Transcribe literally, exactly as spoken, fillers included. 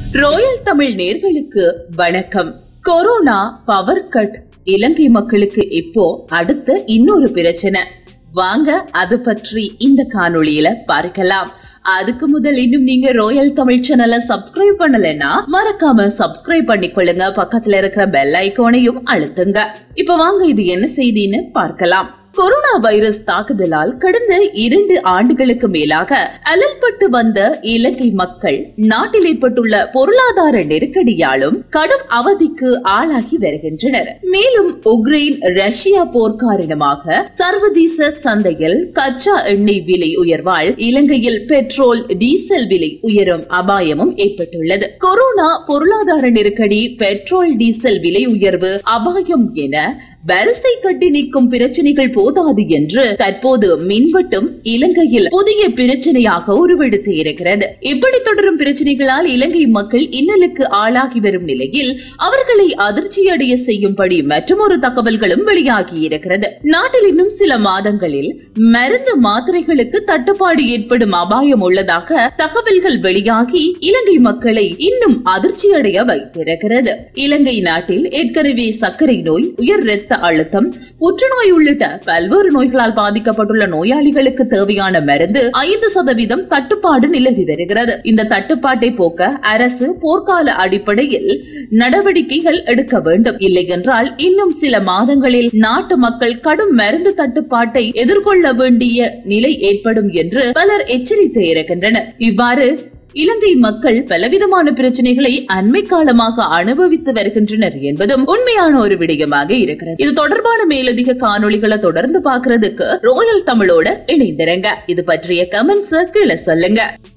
Royal Tamil நேர்களுக்கு வணக்கம். Corona power cut இலங்கை மக்களுக்கு இப்போ அடுத்த இன்னொரு பிரச்சனை. வாங்க அது பற்றி இந்த காணொளியில பார்க்கலாம். அதுக்கு முதல் இன்னும் நீங்க ராயல் தமிழ் சேனலை சப்ஸ்கிரைப் பண்ணலன்னா மறக்காம சப்ஸ்கிரைப் பண்ணிக்கொள்ளுங்க. பக்கத்துல இருக்கிற பெல் ஐகானையும் அழுத்துங்க. இப்ப வாங்க இது என்ன செய்தின்னு பார்க்கலாம். கொரோனா வைரஸ் தாக்குதலால் கடந்த இரண்டு ஆண்டுகளுக்கு மேலாக அலல்பட்டு வந்த இலங்கை மக்கள் நாட்டில் ஏற்பட்டுள்ள பொருளாதார நெருக்கடியாலும் கடும் அவதிக்கு ஆளாகி வருகின்றனர். மேலும் உக்ரைன் ரஷ்யா போர் காரணமாக சர்வதேச சந்தையில் கச்சா எண்ணெய் விலை உயர்வால் இலங்கையில் பெட்ரோல் டீசல் விலை உயரும் அபாயமும் ஏற்பட்டுள்ளது. கொரோனா பொருளாதார நெருக்கடி, பெட்ரோல் டீசல் விலை உயர்வு அபாயம் என வரிசை கட்டி நிற்கும் பிரச்சனைகள் போதாது என்று தற்போது மின்வெட்டும் இலங்கையில் புதிய பிரச்சனையாக உருவெடுத்து இருக்கிறது. இப்படி தொடரும் பிரச்சனைகளால் இலங்கை மக்கள் இன்னலுக்கு ஆளாகி வரும் நிலையில் அவர்களை அதிர்ச்சியடைய செய்யும்படி மற்றொரு தகவல்களும் வெளியாகி இருக்கிறது. நாட்டில் இன்னும் சில மாதங்களில் மருந்து மாத்திரைகளுக்கு தட்டுப்பாடு ஏற்படும் அபாயம் உள்ளதாக தகவல்கள் வெளியாகி இலங்கை மக்களை இன்னும் அதிர்ச்சியடைய வைத்திருக்கிறது. இலங்கை நாட்டில் ஏற்கனவே சர்க்கரை நோய், உயர் இரத்த அழுத்தம், புற்றுநோய் உள்ளிட்ட பல்வேறு நோய்களால் பாதிக்கப்பட்டுள்ள நோயாளிகளுக்கு தேவையான மருந்து ஐந்து சதவீதம் தட்டுப்பாடு நிலவி வருகிறது. இந்த தட்டுப்பாட்டை போக்க அரசு போர்க்கால அடிப்படையில் நடவடிக்கைகள் எடுக்க வேண்டும். இல்லை என்றால் இன்னும் சில மாதங்களில் நாட்டு மக்கள் கடும் மருந்து தட்டுப்பாட்டை எதிர்கொள்ள வேண்டிய நிலை ஏற்படும் என்று பலர் எச்சரித்து இருக்கின்றனர். இவ்வாறு இலங்கை மக்கள் பலவிதமான பிரச்சனைகளை அண்மை காலமாக அனுபவித்து வருகின்றனர் என்பதும் உண்மையான ஒரு விடயமாக இருக்கிறது. இது தொடர்பான மேலதிக காணொளிகளை தொடர்ந்து பார்க்கிறதுக்கு ராயல் தமிழோட இணைந்திருங்க. இது பற்றிய கமெண்ட்ஸ் கீழே சொல்லுங்க.